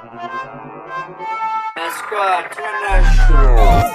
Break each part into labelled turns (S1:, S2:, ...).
S1: Eskry, turn that shit off.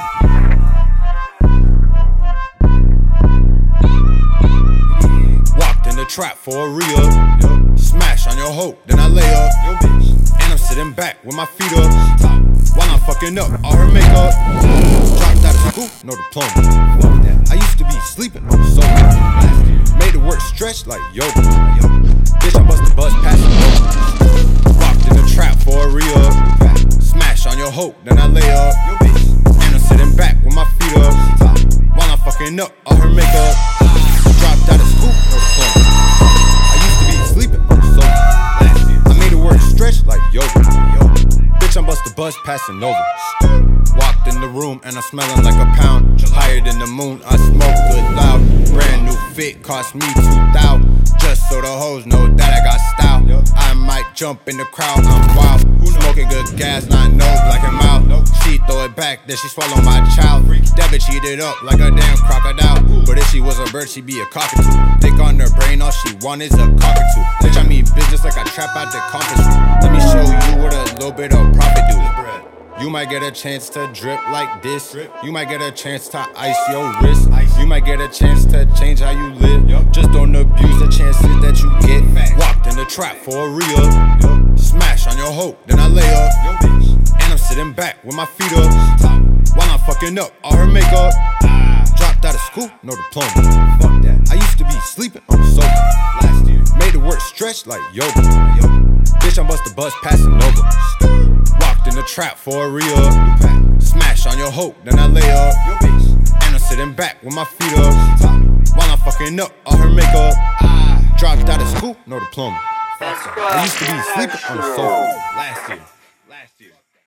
S2: Walked in the trap for a re-up. Smash on your hoe, then I lay up. And I'm sitting back with my feet up while I'm fucking up all her makeup. Dropped out of school, no diploma. I used to be sleeping on the sofa. Made the work stretch like yoga. Bitch, I bust the bus passing over. Walked in the trap for a re-up. Smash on your hoe, then I lay up. And I'm sitting back with my feet up while I'm fucking up all her makeup. Dropped out of school, no diploma. I used to be sleeping on the sofa. I made the work stretch like yoga. Bitch, I'm bust the bus passing over. Walked in the room and I'm smelling like a pound. Higher than the moon, I smoke good loud. Brand new fit, cost me $2,000. Just so the hoes know that I got style. I might jump in the crowd, I'm wild. Smoking good gas, not no black and mild. She throw it back, then she swallow my child. That bitch eat it up like a damn crocodile. But if she was a bird, she'd be a cockatoo. Think on her brain, all she want is a cockatoo. Bitch, I mean business like I trap out the conference room. Let me show you what a little bit of profit do. You might get a chance to drip like this. You might get a chance to ice your wrist. You might get a chance to change how you live. Just don't abuse the chances that you get. Walked in the trap for a re-up. Smash on your hoe, then I lay up. And I'm sitting back with my feet up while I'm fucking up all her makeup. Dropped out of school, no diploma. I used to be sleeping on the sofa. Made the work stretch like yoga. Bitch, I bust the bus passing over. Walked in the trap for a re-up. Smash on your hoe, then I lay up. And I'm sitting back with my feet up while I'm fucking up all her makeup. Dropped out of school, no diploma. I used to be sleeping on the sofa last year.